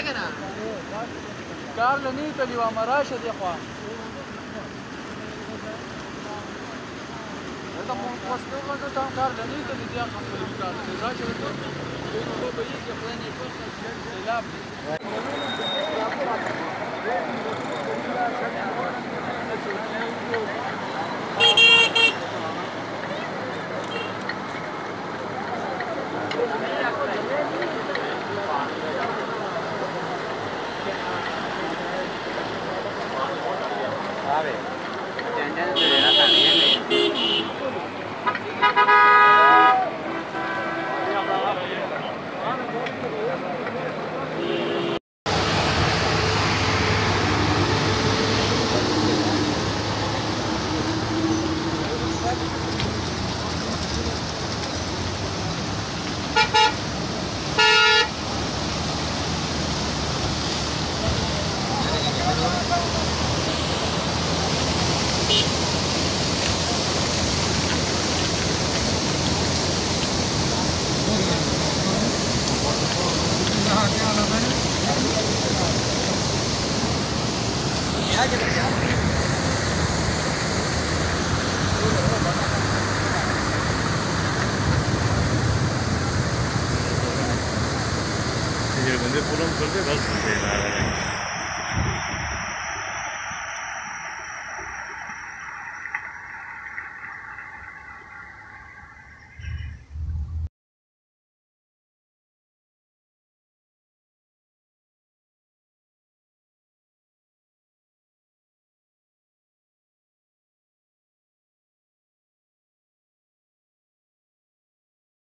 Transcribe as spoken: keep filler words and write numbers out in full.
car लनी तली वा मराशा दे खवा دا مو واسطه غزه تام کار لنی ته دي خپل کار دی راشه ته نو به یې خپل نه په خلاف sabe jangan terlihat tadi ini ये बंदे पूरा कर दे बस